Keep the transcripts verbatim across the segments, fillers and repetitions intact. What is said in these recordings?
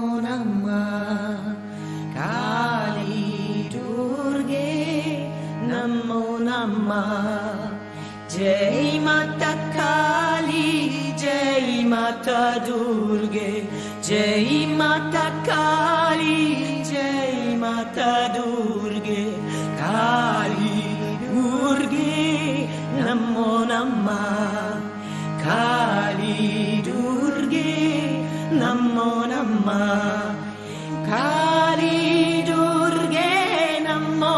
ನಮಃ ಕಾಳಿ ದುರ್ಗೆ ನಮೋ ನಮಃ ಜೈ ಮಾತಾ ಕಾಳಿ ಜೈ ಮಾತಾ ದುರ್ಗೆ ಜೈ ಮಾತಾ ಕಾಳಿ ಜೈ ಮಾತಾ ದುರ್ಗೆ ಕಾಳಿ ದುರ್ಗೆ ನಮೋ ನಮಃ ಕಾಳಿ ದುರ್ಗೆ ನಮೋ ನಮಃ ಕಾಳಿ ದುರ್ಗೆ ನಮೋ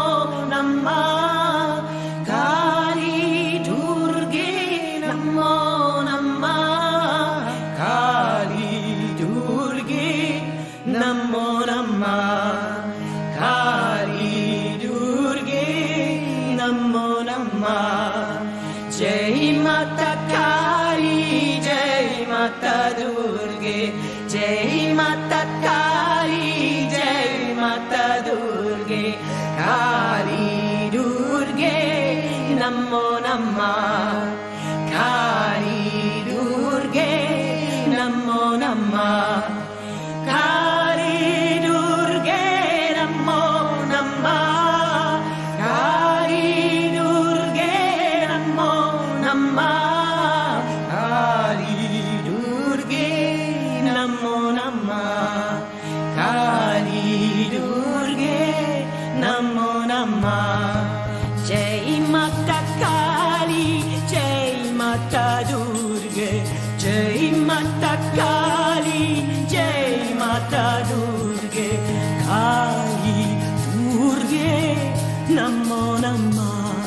ನಮಃ ಕಾಳಿ ದುರ್ಗೆ ನಮೋ ನಮಃ ಕಾಳಿ ದುರ್ಗೆ ನಮೋ ನಮಃ ಕಾಳಿ ದುರ್ಗೆ ನಮೋ ನಮಃ ಜೈ ಮಾತಾ ಕಾಳಿ ಜೈ ಮಾತಾ ದುರ್ಗೆ ಜೈ ಮಾತಾ ಕಾಳಿ ಜೈ ಮಾತಾ ದುರ್ಗೆ ಕಾಳಿ ದುರ್ಗೆ ನಮೋ ನಮಃ ಕಾಳಿ ದುರ್ಗೆ ನಮೋ ನಮಃ ಕಾಳಿ ದುರ್ಗೆ ನಮೋ ನಮಃ ಕಾಳಿ ದುರ್ಗೆ ನಮೋ ನಮಃ ಕಾಳಿ ದುರ್ಗೆ ನಮೋ ನಮಃ ಕಾಳಿ ದುರ್ಗೆ ನಮೋ ನಮಃ ಜೈ ಮಾತಾ ಕಾಳಿ ಜೈ ಮಾತಾ ದುರ್ಗೆ ಜೈ ಮಾತಾ ಕಾಳಿ ಜೈ ಮಾತಾ ದುರ್ಗೆ ಕಾಳಿ ದುರ್ಗೆ ನಮೋ ನಮಃ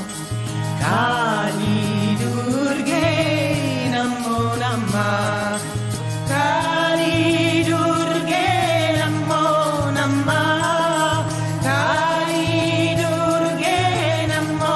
ಕಾಳಿ ದುರ್ಗೆ ನಮೋ ನಮಃ ಕಾಳಿ ದುರ್ಗೆ ನಮೋ ನಮಃ ಕಾಳಿ ದುರ್ಗೆ ನಮೋ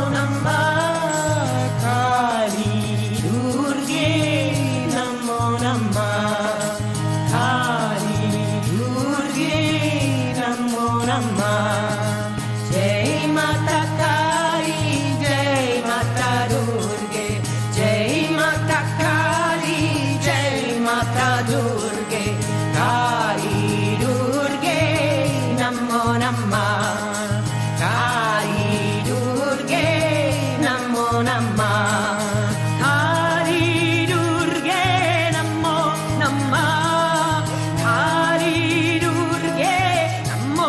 ನಮಃ ಕಾಳಿ ದುರ್ಗೆ ನಮೋ ನಮಃ ಕಾಳಿ ದುರ್ಗೆ ನಮೋ ನಮಃ ಜೈ ಮಾತಾ ಕಾಳಿ ಜೈ ಮಾತಾ ದುರ್ಗೆ ಜೈ ಮಾತಾ ಕಾಳಿ ಜೈ ಮಾತಾ ದುರ್ಗೆ ಕಾಳಿ ದುರ್ಗೆ ನಮೋ ನಮಃ ಕಾಳಿ ದುರ್ಗೆ ನಮೋ ನಮಃ ಕಾಳಿ ದುರ್ಗೆ ನಮೋ ನಮಃ ಕಾಳಿ ದುರ್ಗೆ ನಮೋ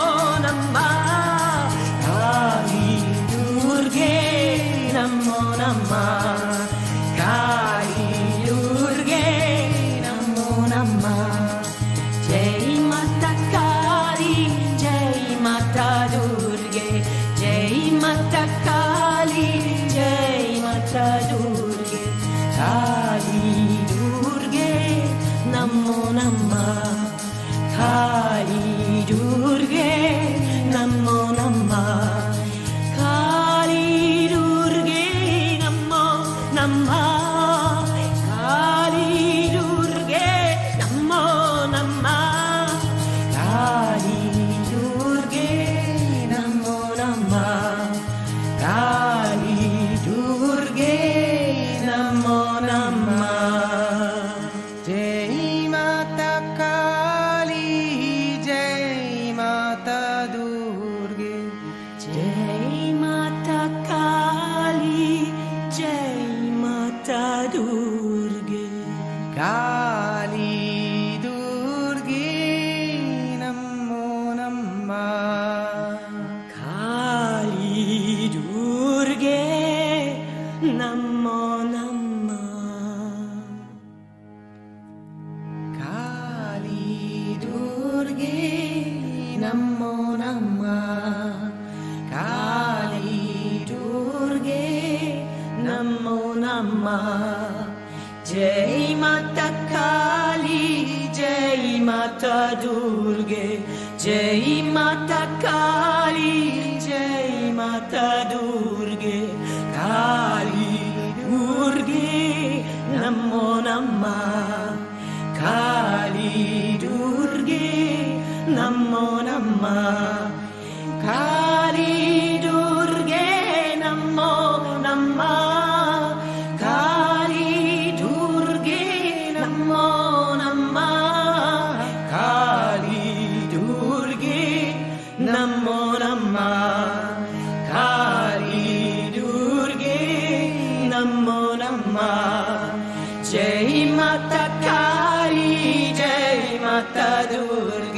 ನಮಃ ಕಾಳಿ ದುರ್ಗೆ ನಮೋ ನಮಃ ಕಾಳಿ ದುರ್ಗೆ ನಮೋ ನಮಃ ಜೈ ಮಾತಾ ಕಾಳಿ ಜೈ ಮಾತಾ ದುರ್ಗೆ ಜೈ ಮಾತಾ ಕಾಳಿ ಜೈ ಮಾತಾ ದುರ್ಗೆ ಕಾಳಿ ದುರ್ಗೆ ನಮೋ ನಮಃ ಕಾಳಿ ದುರ್ಗೆ ನಮೋ ನಮಃ ಕಾಳಿ ದುರ್ಗೆ ನಮೋ ನಮಃ ಕಾಳಿ ದುರ್ಗೆ ನಮೋ ನಮಃ ಕಾಳಿ ದುರ್ಗೆ ನಮೋ ನಮಃ ಕಾಳಿ ದುರ್ಗೆ ನಮೋ ನಮಃ ಜೈ ಮಾತಾ ಕಾಳಿ ಜೈ ಮಾತಾ ದುರ್ಗೆ ಜೈ ಮಾತಾ ಕಾಳಿ ಜೈ ಮಾತಾ ದುರ್ಗೆ ಕಾಳಿ ದುರ್ಗೆ ನಮೋ ನಮಃ ಕಾಳಿ ದುರ್ಗೆ ನಮೋ ನಮಃ ಕಾಳಿ ದುರ್ಗೆ ನಮೋ ನಮಃ ಕಾಳಿ ದುರ್ಗೆ ನಮೋ ನಮಃ ಜೈ ಮಾತಾ ಕಾಳಿ ಜೈ ಮಾತಾ ದುರ್ಗೆ ಜೈ ಮಾತಾ ಕಾಳಿ ಜೈ ಮಾತಾ ದುರ್ಗೆ ಕಾಳಿ ದುರ್ಗೆ ನಮೋ ನಮಃ ಕಾಳಿ ದುರ್ಗೆ ನಮೋ ನಮಃ ಕಾಳಿ ದುರ್ಗೆ ನಮೋ ನಮಃ ಕಾಳಿ ದುರ್ಗೆ ನಮೋ ನಮಃ ಕಾಳಿ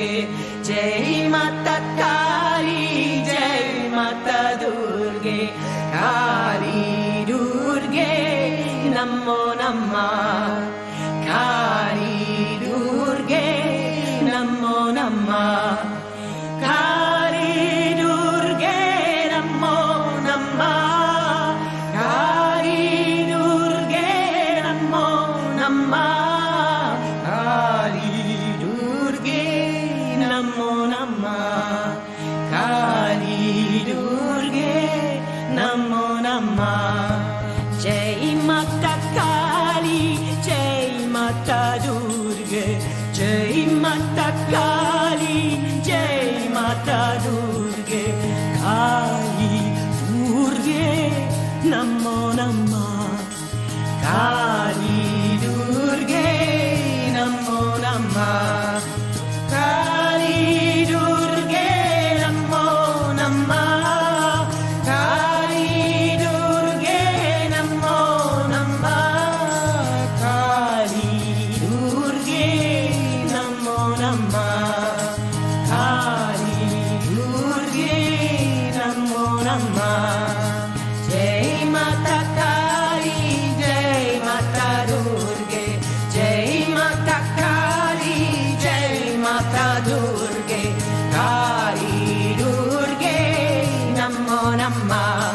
दुर्गे जय माता काली जय माता दुर्गे काली दुर्गे नमो नमः काली दुर्गे नमो नमः काली दुर्गे नमो नमः काली दुर्गे नमो नमः काली दुर्गे नमो नमः काली दुर्गे नमो नमः जय माता काली जय माता दुर्गे जय माता काली जय माता दुर्गे काली दुर्गे नमो नमः काली दुर्गे नमो नमः काली दुर्गे नमो नमः काली दुर्गे नमो नमः काली दुर्गे नमो नमः काली दुर्गे नमो नमः जय माता काली जय माता दुर्गे जय माता काली जय माता दुर्गे काली दुर्गे नमो नमः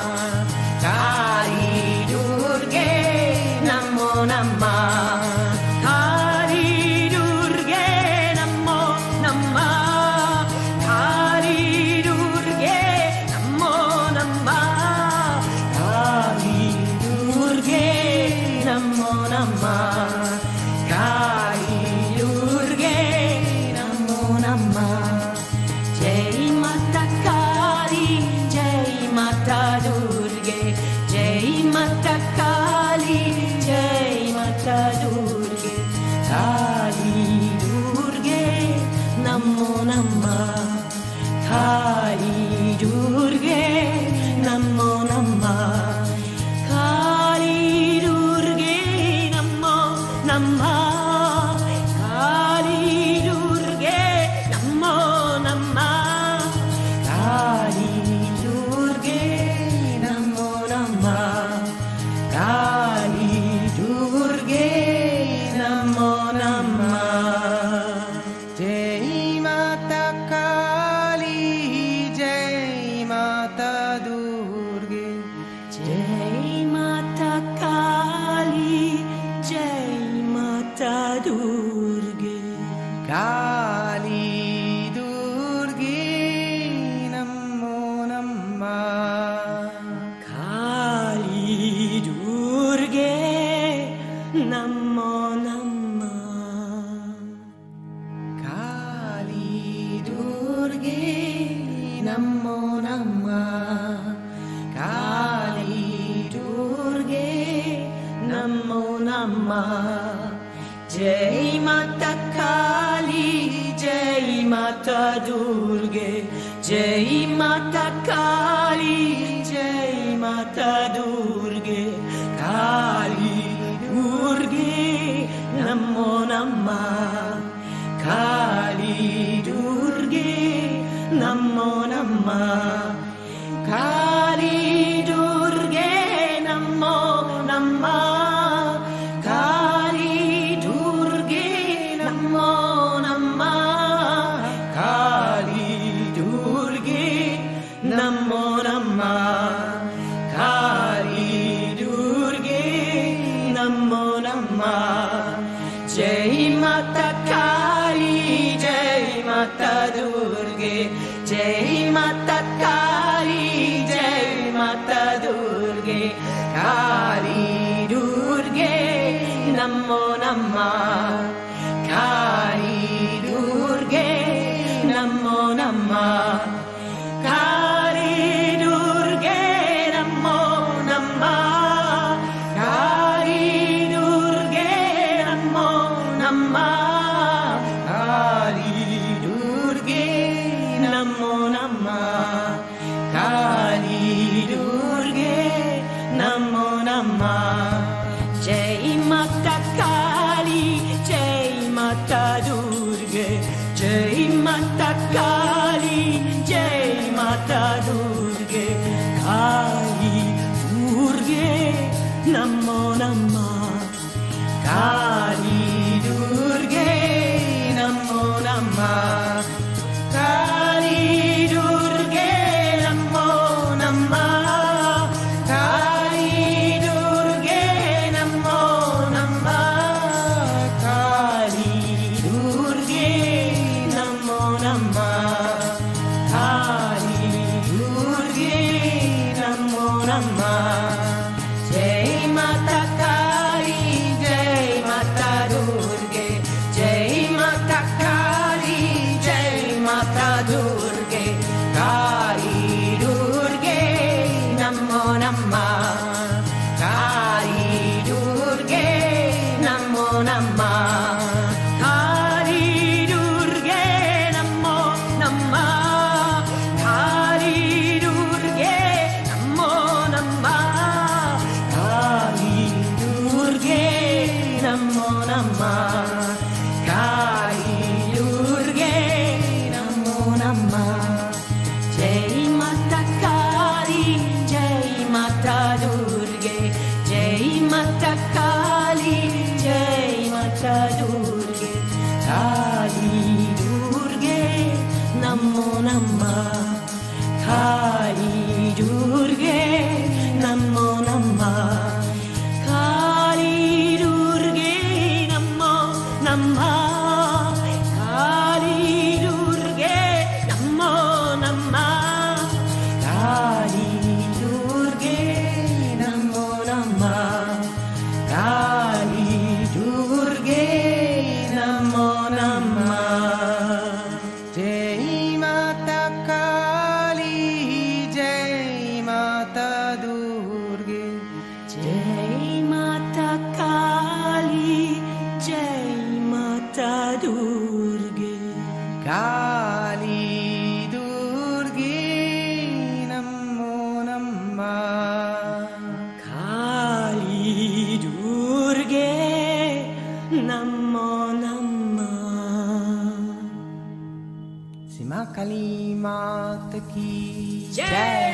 काली दुर्गे नमो नमः काली दुर्गे नमो नमः काली दुर्गे नमो नमः काली दुर्गे नमो नमः काली दुर्गे नमो नमः जय माता काली जय माता दुर्गे जय माता काली जय माता दुर्गे काली दुर्गे नमो नमः काली दुर्गे नमो नमः काली दुर्गे नमो नमः काली दुर्गे नमो नमः काली दुर्गे नमो नमः काली दुर्गे नमो नमः जय माता काली जय माता दुर्गे जय माता काली जय माता दुर्गे काली दुर्गे नमो नमः काली दुर्गे नमो नमः काली दुर्गे नमो नमः काली दुर्गे नमो नमः जय माता काली जय माता दुर्गे जय माता काली जय माता दुर्गे काली दुर्गे नमो नमः काली दुर्गे नमो नमः काली दुर्गे नमो नमः काली दुर्गे नमो नमः काली दुर्गे नमो नमः काली दुर्गे नमो नमः जय माता काली जय माता दुर्गे जय माता काली जय माता दुर्गे काली दुर्गे नमो नमः काली दुर्गे नमो नमः काली दुर्गे नमो नमः काली दुर्गे नमो नमः काली दुर्गे नमो नमः काली दुर्गे नमो नमः जय माता काली जय माता दुर्गे जय माता नमः काली दुर्गे नमो नमः जय माता काली जय माता दुर्गे जय माता काली जय माता दुर्गे काली दुर्गे नमो नमः काली दुर्गे नमो नमः काली दुर्गे नमो नमः काली दुर्गे नमो नमः काली दुर्गे नमो नमः काली दुर्गे नमो नमः जय माता काली जय माता दुर्गे जय माता काली जय माता दुर्गे काली दुर्गे नमो नमः काली दुर्गे नमो नमः काली दुर्गे नमो नमः काली दुर्गे नमो नमः काली दुर्गे नमो नमः काली दुर्गे नमो नमः जय माता काली जय माता दुर्गे जय माता काली जय माता दुर्गे काली दुर्गे नमो नमः काली दुर्गे नमो नमः सीमा काली माता की जय।